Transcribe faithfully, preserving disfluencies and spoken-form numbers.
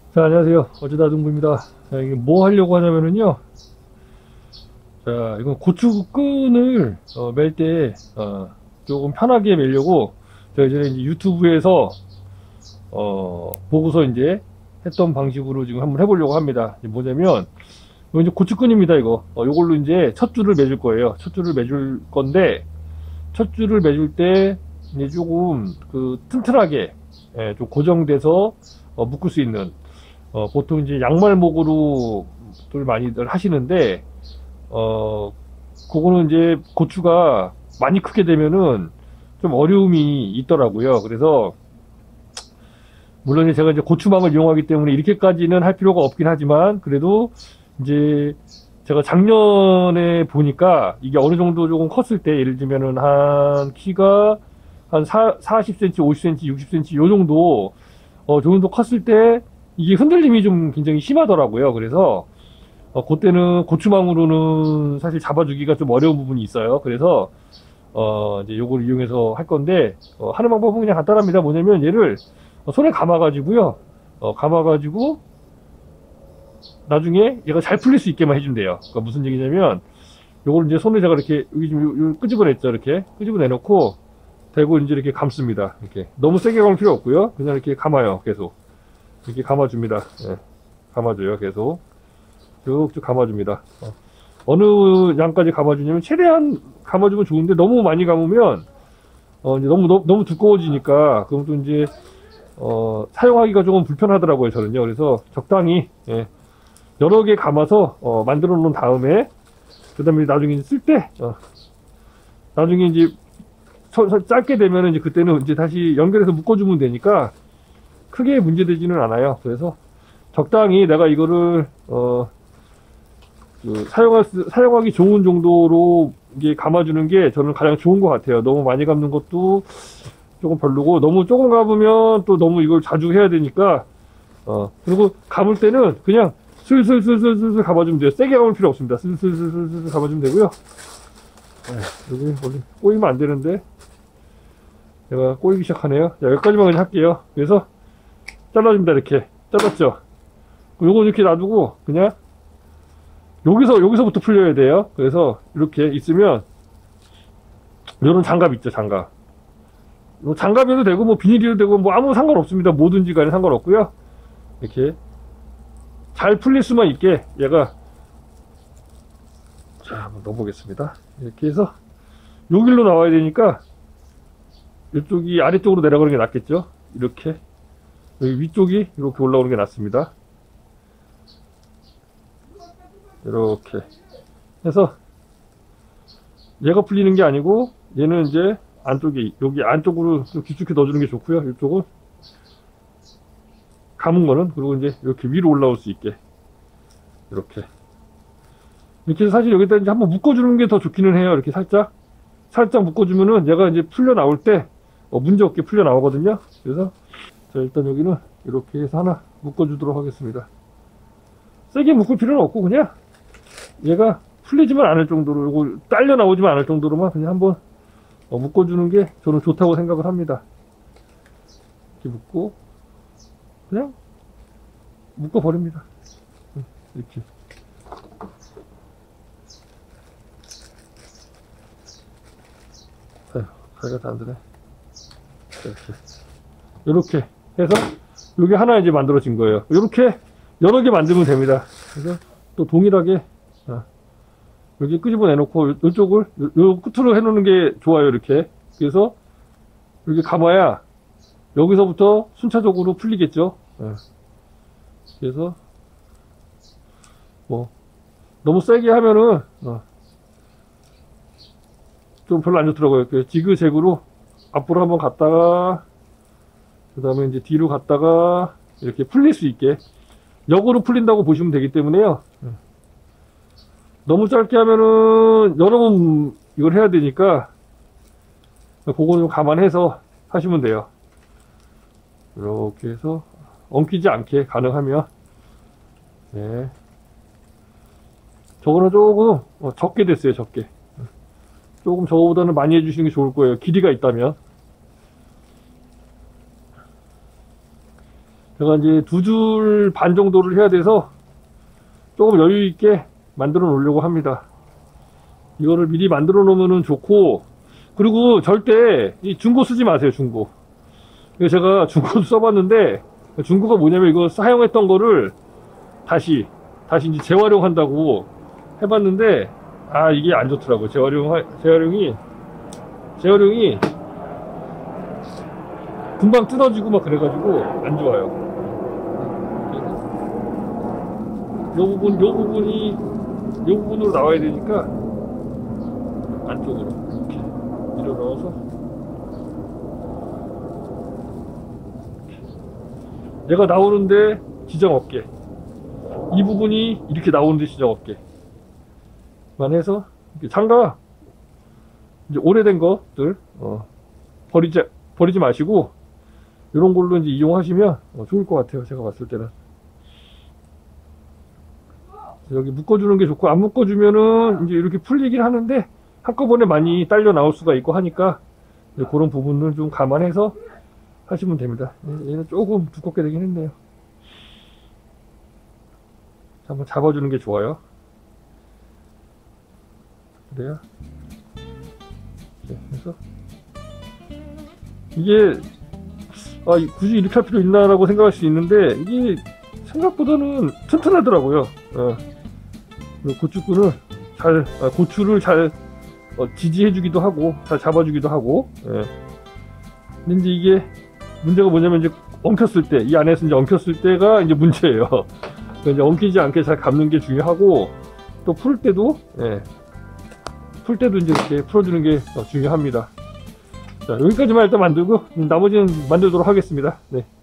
자, 안녕하세요. 어쩌다 동부입니다. 자, 이게 뭐 하려고 하냐면은요. 자, 이건 고추 끈을 어, 멜 때, 어, 조금 편하게 멜려고, 제가 이제 이제 유튜브에서, 어, 보고서 이제 했던 방식으로 지금 한번 해보려고 합니다. 이게 뭐냐면, 이거 이제 고추끈입니다, 이거. 어, 요걸로 이제 첫 줄을 매줄 거예요. 첫 줄을 매줄 건데, 첫 줄을 매줄 때, 이제 조금, 그, 튼튼하게, 예, 좀 고정돼서, 어, 묶을 수 있는, 어, 보통 이제 양말목으로들 많이들 하시는데, 어, 그거는 이제 고추가 많이 크게 되면은 좀 어려움이 있더라고요. 그래서, 물론 제가 이제 고추망을 이용하기 때문에 이렇게까지는 할 필요가 없긴 하지만, 그래도 이제 제가 작년에 보니까 이게 어느 정도 조금 컸을 때, 예를 들면은 한 키가 한 사십 센티미터, 오십 센티미터, 육십 센티미터 요 정도, 어, 저 정도 컸을 때 이게 흔들림이 좀 굉장히 심하더라고요. 그래서 어, 그때는 고추망으로는 사실 잡아주기가 좀 어려운 부분이 있어요. 그래서 어, 이제 요걸 이용해서 할 건데, 어, 하는 방법은 그냥 간단합니다. 뭐냐면 얘를 어, 손에 감아가지고요. 어, 감아가지고 나중에 얘가 잘 풀릴 수 있게만 해주면 돼요. 그러니까 무슨 얘기냐면, 요걸 이제 손에 제가 이렇게 여기 좀 요- 요 끄집어냈죠. 이렇게 끄집어내놓고 대고 이제 이렇게 감습니다. 이렇게 너무 세게 감을 필요 없고요. 그냥 이렇게 감아요. 계속 이렇게 감아줍니다. 예, 감아줘요. 계속 쭉쭉 감아줍니다. 어, 느 양까지 감아주냐면 최대한 감아주면 좋은데 너무 많이 감으면 어, 이제 너무, 너무 너무 두꺼워지니까 그럼 또 이제 어, 사용하기가 조금 불편하더라고요. 저는요. 그래서 적당히, 예, 여러 개 감아서 어, 만들어 놓은 다음에 그 다음에 나중에 쓸 때 어, 나중에 이제 서, 서, 짧게 되면은 이제 그때는 이제 다시 연결해서 묶어주면 되니까 크게 문제되지는 않아요. 그래서 적당히 내가 이거를 어, 그 사용할 수, 사용하기 좋은 정도로 이게 감아주는 게 저는 가장 좋은 것 같아요. 너무 많이 감는 것도 조금 별로고, 너무 조금 감으면 또 너무 이걸 자주 해야 되니까, 어, 그리고 감을 때는 그냥 슬슬슬슬슬슬 감아주면 돼요. 세게 감을 필요 없습니다. 슬슬슬슬슬 감아주면 되고요. 네, 여기 원래 꼬이면 안 되는데, 제가 꼬이기 시작하네요. 자, 여기까지만 그냥 할게요. 그래서 잘라줍니다. 이렇게. 잘랐죠? 요거 이렇게 놔두고, 그냥 여기서 여기서부터 풀려야 돼요. 그래서 이렇게 있으면 이런 장갑 있죠, 장갑. 뭐 장갑이어도 되고 뭐 비닐이어도 되고 뭐 아무 상관없습니다. 뭐든지 간에 상관없고요. 이렇게 잘 풀릴 수만 있게 얘가, 자, 한번 넣어보겠습니다. 이렇게 해서 요 길로 나와야 되니까 이쪽이 아래쪽으로 내려가는 게 낫겠죠. 이렇게 여기 위쪽이 이렇게 올라오는 게 낫습니다. 이렇게 해서 얘가 풀리는 게 아니고 얘는 이제 안쪽에, 여기 안쪽으로 좀 깊숙이 넣어주는 게 좋고요. 이쪽은 감은 거는, 그리고 이제 이렇게 위로 올라올 수 있게 이렇게 이렇게 해서 사실 여기다 이제 한번 묶어주는 게 더 좋기는 해요. 이렇게 살짝 살짝 묶어주면은 얘가 이제 풀려 나올 때 어, 문제 없게 풀려 나오거든요. 그래서 자, 일단 여기는 이렇게 해서 하나 묶어주도록 하겠습니다. 세게 묶을 필요는 없고 그냥 얘가 풀리지만 않을 정도로, 요거 딸려 나오지만 않을 정도로만 그냥 한번 어, 묶어주는 게 저는 좋다고 생각을 합니다. 이렇게 묶고 그냥 묶어버립니다. 이렇게. 아휴, 가위가 다 안 되네. 이렇게. 이렇게 해서 요게 하나 이제 만들어진 거예요. 이렇게 여러 개 만들면 됩니다. 그래서 또 동일하게 여기 끄집어 내놓고 이쪽을 요, 요 끝으로 해놓는 게 좋아요. 이렇게. 그래서 이렇게 감아야 여기서부터 순차적으로 풀리겠죠. 예. 그래서 뭐 너무 세게 하면은 어, 좀 별로 안 좋더라고요. 지그재그로 앞으로 한번 갔다가 그 다음에 이제 뒤로 갔다가 이렇게 풀릴 수 있게 역으로 풀린다고 보시면 되기 때문에요. 너무 짧게 하면은 여러 번 이걸 해야 되니까 그거 좀 감안해서 하시면 돼요. 이렇게 해서 엉키지 않게 가능하면. 네. 저거는 조금 어, 적게 됐어요. 적게. 조금 저거보다는 많이 해주시는 게 좋을 거예요. 길이가 있다면. 제가 이제 두 줄 반 정도를 해야 돼서 조금 여유 있게 만들어 놓으려고 합니다. 이거를 미리 만들어 놓으면 좋고, 그리고 절대 이 중고 쓰지 마세요, 중고. 이거 제가 중고도 써봤는데, 중고가 뭐냐면 이거 사용했던 거를 다시, 다시 이제 재활용한다고 해봤는데, 아, 이게 안 좋더라고요. 재활용, 재활용이, 재활용이 금방 뜯어지고 막 그래가지고 안 좋아요. 요 부분, 요 부분이, 요 부분으로 나와야 되니까 안쪽으로 이렇게 밀어 넣어서 얘가 나오는데 지장 없게, 이 부분이 이렇게 나오는데 지장 없게 만 해서, 장갑 이제 오래된 것들 어, 버리지 버리지 마시고 이런 걸로 이제 이용하시면 어, 좋을 것 같아요. 제가 봤을 때는 여기 묶어주는 게 좋고, 안 묶어주면은 이제 이렇게 풀리긴 하는데 한꺼번에 많이 딸려 나올 수가 있고 하니까 이제 그런 부분을 좀 감안해서 하시면 됩니다. 얘는 조금 두껍게 되긴 했네요. 한번 잡아주는 게 좋아요. 그래요. 그래서 이게 아, 굳이 이렇게 할 필요 있나라고 생각할 수 있는데 이게 생각보다는 튼튼하더라고요. 어. 고추끈을 잘, 아, 고추를 잘 어, 지지해주기도 하고 잘 잡아주기도 하고. 예. 근데 이제 이게 문제가 뭐냐면 이제 엉켰을 때, 이 안에서 이제 엉켰을 때가 이제 문제예요. 그러니까 이제 엉키지 않게 잘 감는 게 중요하고, 또 풀 때도, 예. 풀 때도 이제 이렇게 풀어주는 게 중요합니다. 자, 여기까지만 일단 만들고 나머지는 만들도록 하겠습니다. 네.